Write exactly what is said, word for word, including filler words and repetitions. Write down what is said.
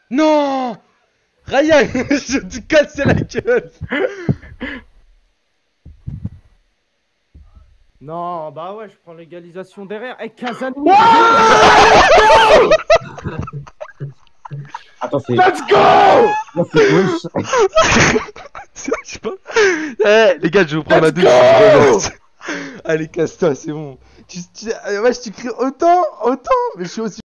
Non, Ryan, je te casse la gueule. Non, bah ouais, je prends l'égalisation derrière. Eh, Kazan. Attends, c'est. Let's go! Là, c'est wesh. Je sais pas. Eh, les gars, je vais vous prendre la Let's douche. go! Allez, casse-toi, c'est bon. Tu, tu, euh, ouais, tu cries autant, autant, mais je suis aussi.